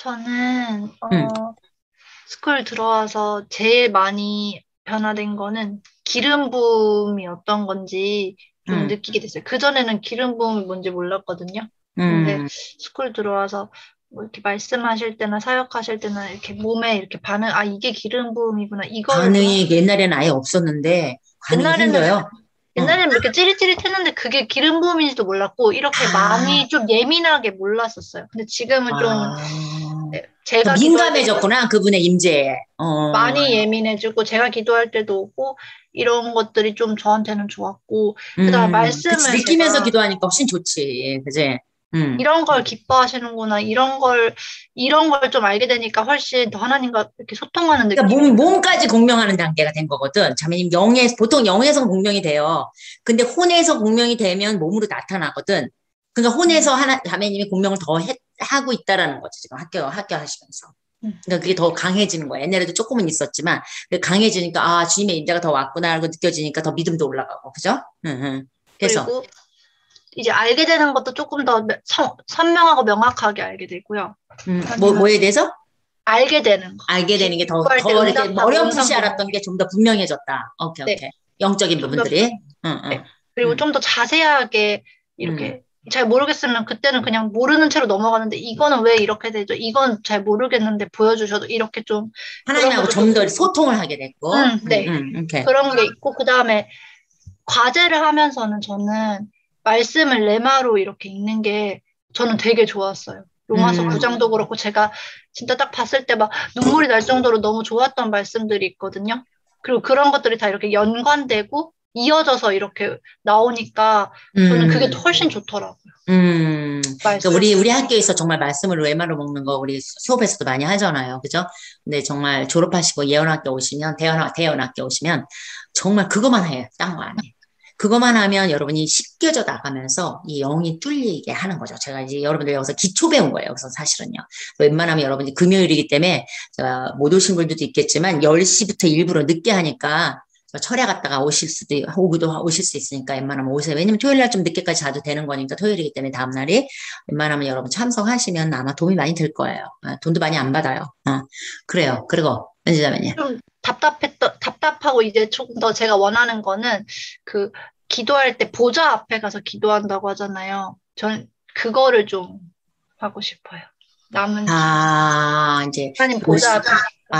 저는, 응, 스쿨 들어와서 제일 많이 변화된 거는 기름 부음이 어떤 건지 좀 응, 느끼게 됐어요. 그전에는 기름 부음이 뭔지 몰랐거든요. 근데 응. 스쿨 들어와서 뭐 이렇게 말씀하실 때나 사역하실 때나 이렇게 몸에 이렇게 반응, 아, 이게 기름 부음이구나. 이거를 좀 반응이 옛날에는 아예 없었는데 반응이 옛날에는 생겨요. 응. 옛날에는 이렇게 찌릿찌릿했는데 그게 기름 부음인지도 몰랐고 이렇게 아, 많이 좀 예민하게 몰랐었어요. 근데 지금은 좀 아. 네, 더 제가 기도할 때도 민감해졌구나, 그분의 임재에. 많이 예민해지고 제가 기도할 때도 오고 이런 것들이 좀 저한테는 좋았고 그다음에 그치. 말씀을 느끼면서 제가 기도하니까 훨씬 좋지. 그지? 음. 이런 걸 기뻐하시는구나 이런 걸 좀 알게 되니까 훨씬 더 하나님과 이렇게 소통하는 그러니까 느낌이 몸까지 들었어요. 공명하는 단계가 된 거거든. 자매님, 보통 영에서 공명이 돼요. 근데 혼에서 공명이 되면 몸으로 나타나거든. 그러니까 혼에서 음, 자매님이 공명을 더 하고 있다라는 거죠. 지금 학교 하시면서. 음. 그러니까 그게 더 강해지는 거야. 옛날에도 조금은 있었지만, 강해지니까, 아, 주님의 임재가 더 왔구나, 라고 느껴지니까 더 믿음도 올라가고, 그죠? 응, 응. 그래서, 그리고 이제 알게 되는 것도 조금 더 선명하고 명확하게 알게 되고요. 뭐에 하나님은 대해서? 알게 되는 거. 알게 되는 게 기도할 때 더 이렇게 응답하고 어렴풋이 음성 알았던 반응이 게 좀 더 분명해졌다. 오케이, 네, 오케이. 영적인 좀 더 부분들이. 응, 응, 네. 그리고 응, 좀 더 자세하게 응. 이렇게 잘 모르겠으면 그때는 그냥 모르는 채로 넘어가는데 이거는 왜 이렇게 되죠? 이건 잘 모르겠는데 보여주셔도 이렇게 좀 그런 하나님하고 것도 좀 좀 더 있고. 소통을 하게 됐고, 네. 오케이. 그런 게 있고 그다음에 과제를 하면서는 저는 말씀을 레마로 이렇게 읽는 게 저는 되게 좋았어요. 로마서 음, 9장도 그렇고 제가 진짜 딱 봤을 때 막 눈물이 날 정도로 너무 좋았던 말씀들이 있거든요. 그리고 그런 것들이 다 이렇게 연관되고 이어져서 이렇게 나오니까 저는 그게 음, 훨씬 좋더라고요. 그러니까 말씀. 우리 학교에서 정말 말씀을 외마로 먹는 거 우리 수업에서도 많이 하잖아요. 그죠? 근데 정말 졸업하시고 예언학교 오시면, 대연학교 오시면 정말 그것만 해요. 딴 거 안 해. 그것만 하면 여러분이 씻겨져 나가면서 이 영이 뚫리게 하는 거죠. 제가 이제 여러분들 여기서 기초 배운 거예요. 여기서 사실은요. 웬만하면 여러분이 금요일이기 때문에 못 오신 분들도 있겠지만 10시부터 일부러 늦게 하니까 철야 갔다가 오실 수 있으니까 웬만하면 오세요. 왜냐면 토요일 날 좀 늦게까지 자도 되는 거니까 토요일이기 때문에 다음날이 웬만하면 여러분 참석하시면 아마 도움이 많이 될 거예요. 돈도 많이 안 받아요. 그래요. 그리고 은지자매님. 좀 답답하고 이제 조금 더 제가 원하는 거는 그 기도할 때 보좌 앞에 가서 기도한다고 하잖아요. 전 그거를 좀 하고 싶어요. 남은 기간. 이제 하나님 보좌 오시, 앞에.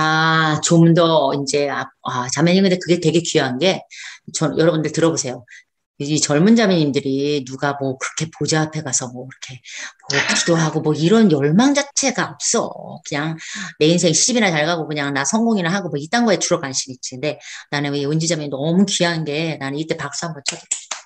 좀 더 이제, 자매님 근데 그게 되게 귀한 게, 여러분들 들어보세요. 이 젊은 자매님들이 누가 뭐 그렇게 보좌 앞에 가서 뭐 이렇게 뭐 기도하고 뭐 이런 열망 자체가 없어. 그냥 내 인생 시집이나 잘 가고 그냥 나 성공이나 하고 뭐 이딴 거에 주로 관심 있지. 근데 나는 이 은지 자매님 너무 귀한 게 나는 이때 박수 한번 쳐줘.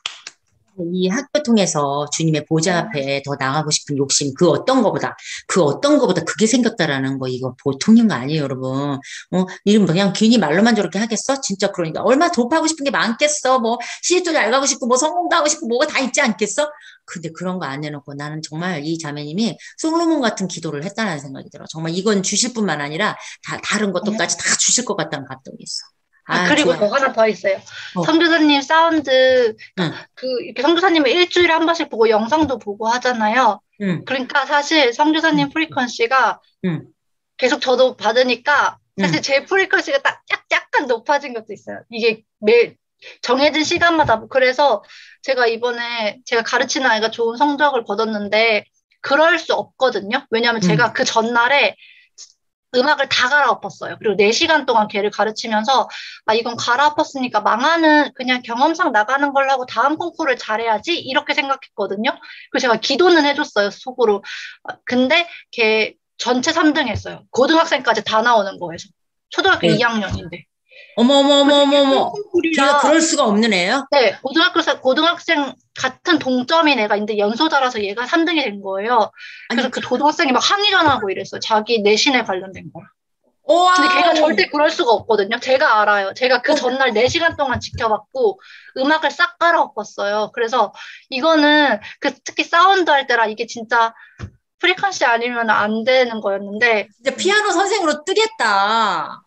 이 학교 통해서 주님의 보좌 앞에 더 나가고 싶은 욕심, 그 어떤 거보다 그게 생겼다라는 거, 이거 보통인 거 아니에요, 여러분. 이름 그냥 괜히 말로만 저렇게 하겠어? 진짜 그러니까. 얼마나 졸업하고 싶은 게 많겠어? 뭐, 시집도 잘 가고 싶고, 뭐, 성공도 하고 싶고, 뭐가 다 있지 않겠어? 근데 그런 거 안 해놓고 나는 정말 이 자매님이 솔로몬 같은 기도를 했다는 생각이 들어. 정말 이건 주실 뿐만 아니라 다른 것도까지 다 주실 것 같다는 감동이 있어. 아, 아, 그리고 더 좋아요. 하나 더 있어요. 어, 선교사님 사운드, 그러니까 응, 이렇게 선교사님을 일주일에 한 번씩 보고 영상도 보고 하잖아요. 응, 그러니까 사실 응, 선교사님 프리퀀시가 응, 계속 저도 받으니까 사실 응. 제 프리퀀시가 약간 높아진 것도 있어요. 이게 매 정해진 시간마다 그래서 제가 이번에 제가 가르치는 아이가 좋은 성적을 거뒀는데 그럴 수 없거든요. 왜냐하면 응. 제가 그 전날에 음악을 다 갈아엎었어요. 그리고 4시간 동안 걔를 가르치면서 아 이건 갈아엎었으니까 망하는 그냥 경험상 나가는 걸로 하고 다음 콩쿠르를 잘해야지 이렇게 생각했거든요. 그래서 제가 기도는 해줬어요 속으로. 근데 걔 전체 3등 했어요. 고등학생까지 다 나오는 거에서. 초등학교 네. 2학년인데. 어머, 어머, 어머, 어머, 되게 큰 어머. 걔가 콩쿠르라 그럴 수가 없는 애예요? 네, 고등학생 같은 동점인 애가 있는데 연소자라서 얘가 3등이 된 거예요. 아니, 그래서 그 고등학생이 막 항의 전화하고 이랬어요. 자기 내신에 관련된 거라. 근데 걔가 와우. 절대 그럴 수가 없거든요. 제가 알아요. 제가 그 어, 전날 4시간 동안 지켜봤고 음악을 싹 갈아엎었어요. 그래서 이거는 특히 사운드 할 때라 이게 진짜 프리퀀시 아니면 안 되는 거였는데 진짜 피아노 선생으로 뜨겠다.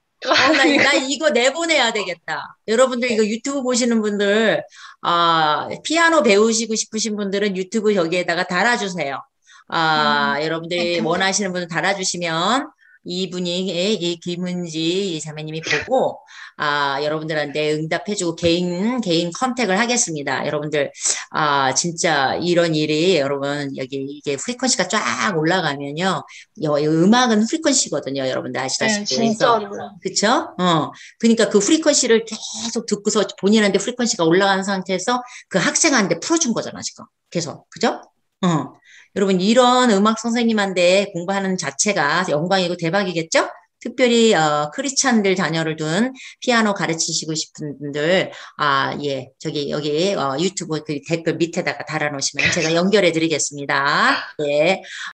나 이거 내보내야 되겠다. 여러분들 이거 유튜브 보시는 분들, 피아노 배우시고 싶으신 분들은 유튜브 여기에다가 달아주세요. 여러분들이 네. 원하시는 분을 달아주시면 이분이, 이 김은지 자매님이 보고, 여러분들한테 응답해주고 개인 컨택을 하겠습니다. 여러분들, 진짜 이런 일이 여러분, 여기 이게 프리퀀시가 쫙 올라가면요. 음악은 프리퀀시거든요. 여러분들 네, 아시다시피. 그래서, 진짜로. 그쵸? 그러니까 그 프리퀀시를 계속 듣고서 본인한테 프리퀀시가 올라가는 상태에서 그 학생한테 풀어준 거잖아, 지금. 계속. 그죠? 어. 여러분, 이런 음악 선생님한테 공부하는 자체가 영광이고 대박이겠죠? 특별히, 크리스찬들 자녀를 둔 피아노 가르치시고 싶은 분들, 예, 여기, 유튜브 그 댓글 밑에다가 달아놓으시면 제가 연결해 드리겠습니다. 예.